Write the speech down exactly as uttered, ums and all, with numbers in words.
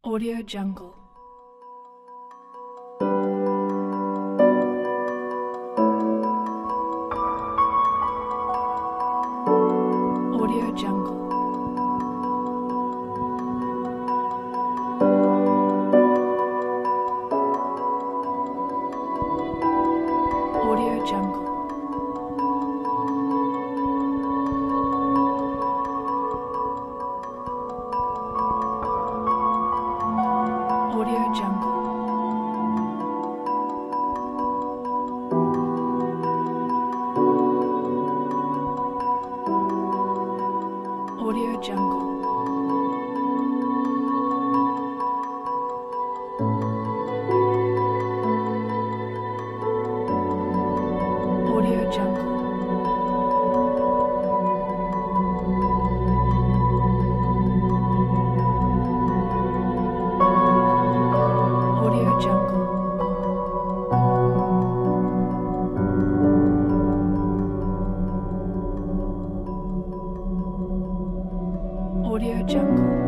Audio Jungle. Audio Jungle. Audio Jungle. Audio Jungle. Audio Jungle. Audio Jungle. Audio Jungle. Audio Jungle.